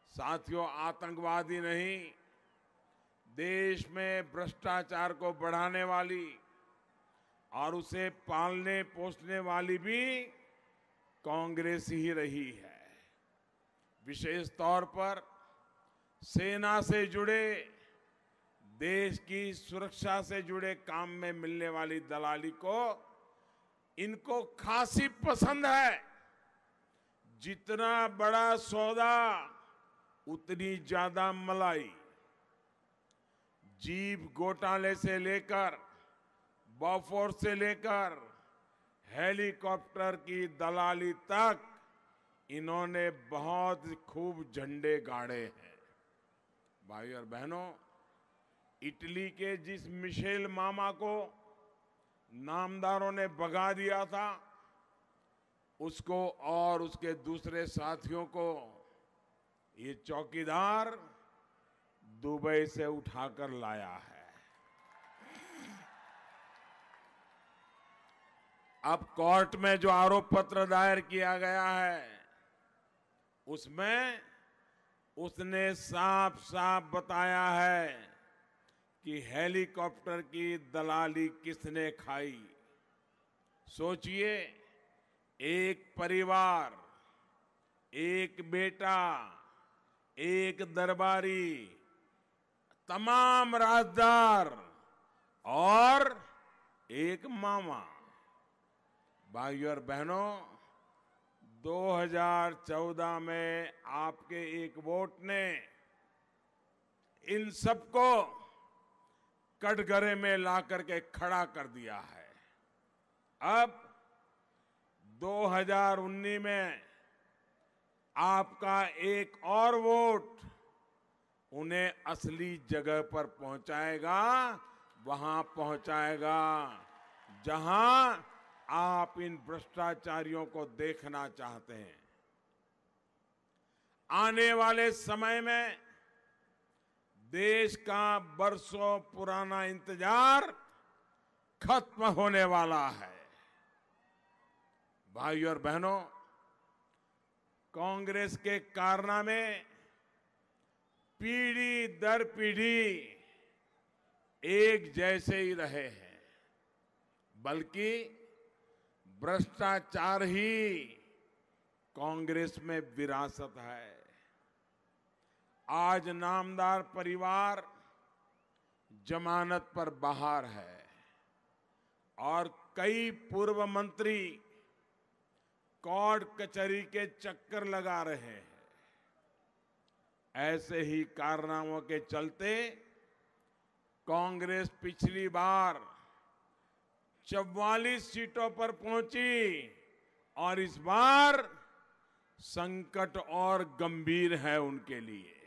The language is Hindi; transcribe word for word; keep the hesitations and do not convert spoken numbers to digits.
साथियों, आतंकवादी नहीं, देश में भ्रष्टाचार को बढ़ाने वाली और उसे पालने पोसने वाली भी कांग्रेस ही रही है। विशेष तौर पर सेना से जुड़े, देश की सुरक्षा से जुड़े काम में मिलने वाली दलाली को इनको खासी पसंद है। जितना बड़ा सौदा उतनी ज्यादा मलाई। जीप घोटाले से लेकर बॉफोर्स से लेकर हेलीकॉप्टर की दलाली तक इन्होंने बहुत खूब झंडे गाड़े हैं। भाई और बहनों, इटली के जिस मिशेल मामा को नामदारों ने भगा दिया था, उसको और उसके दूसरे साथियों को ये चौकीदार दुबई से उठाकर लाया है। अब कोर्ट में जो आरोप पत्र दायर किया गया है, उसमें उसने साफ साफ बताया है कि हेलीकॉप्टर की दलाली किसने खाई। सोचिए, एक परिवार, एक बेटा, एक दरबारी, तमाम राजदार और एक मामा। भाइयों और बहनों, दो हज़ार चौदह में आपके एक वोट ने इन सबको कटघरे में ला करके खड़ा कर दिया है। अब दो हज़ार उन्नीस में आपका एक और वोट उन्हें असली जगह पर पहुंचाएगा, वहां पहुंचाएगा जहां आप इन भ्रष्टाचारियों को देखना चाहते हैं। आने वाले समय में देश का बरसों पुराना इंतजार खत्म होने वाला है। भाइयों और बहनों, कांग्रेस के कारनामे पीढ़ी दर पीढ़ी एक जैसे ही रहे हैं, बल्कि भ्रष्टाचार ही कांग्रेस में विरासत है। आज नामदार परिवार जमानत पर बाहर है और कई पूर्व मंत्री कोर्ट कचहरी के चक्कर लगा रहे हैं। ऐसे ही कारनामों के चलते कांग्रेस पिछली बार चौवालीस सीटों पर पहुंची और इस बार संकट और गंभीर है उनके लिए।